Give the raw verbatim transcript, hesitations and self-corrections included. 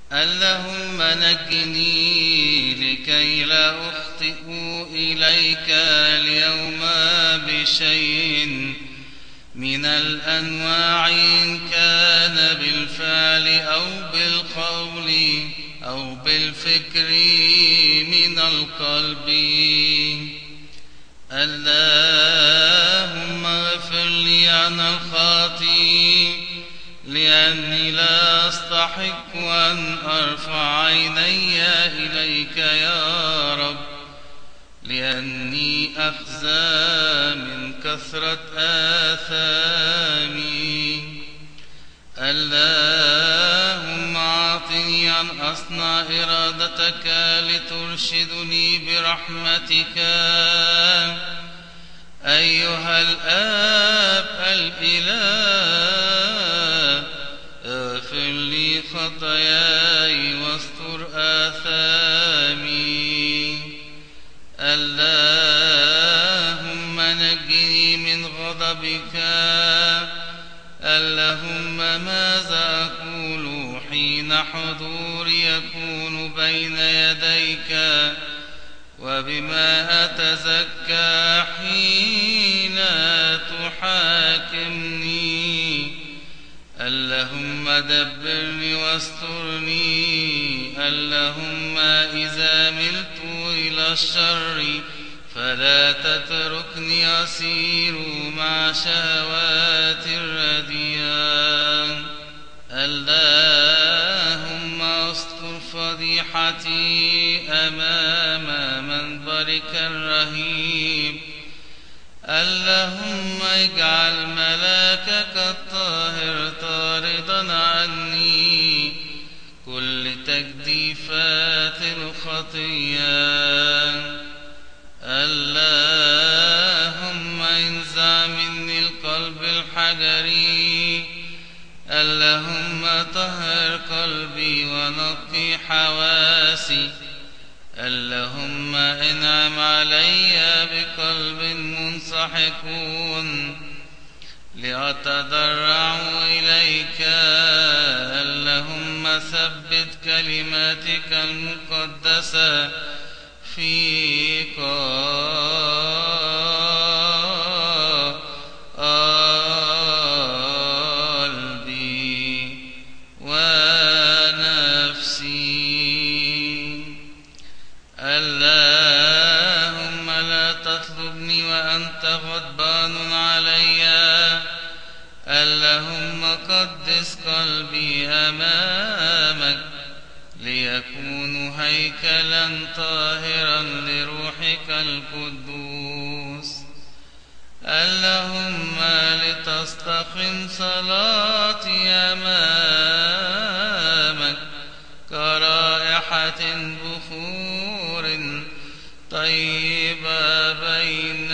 اللهم نجني لكي لا أخطئ إليك اليوم بشيء من الأنواع، إن كان بالفعل أو بالقول أو بالفكر من القلب. اللهم اغفر لي أنا الخاطئ، لأني لا أستحق أن أرفع عيني إليك يا رب، لأني أخزى من كثرة آثامي. اللهم أعطني أن أصنع إرادتك لترشدني برحمتك أيها الآب الإله. اغفر لي خطاياي واستر آثامي. اللهم نجني من غضبك. اللهم ماذا أقول حين حضوري يكون بين يديك، وبما أتزكى حين تحاكمني. اللهم دبرني واسترني. اللهم إذا ملت إلى الشر فلا تتركني أسير مع شهوات الرديان. اللهم استر فضيحتي أمام منبرك الرهيب. اللهم اجعل ملاكك الطاهر طاردا عني كل تجديفات الخطيئة. اللهم انزع مني القلب الحجري. اللهم طهر قلبي ونقي حواسي. اللهم انعم علي بقلب منسحق لأتضرع إليك. اللهم ثبت كلماتك المقدسة في قلبي ونفسي. اللهم لا تطلبني وأنت غضبان علي. اللهم قدس قلبي أمامك ليكون هيكلا طاهرا لروحك القدوس. اللهم لتستقم صلاتي أمامك كرائحة بخور طيبة بين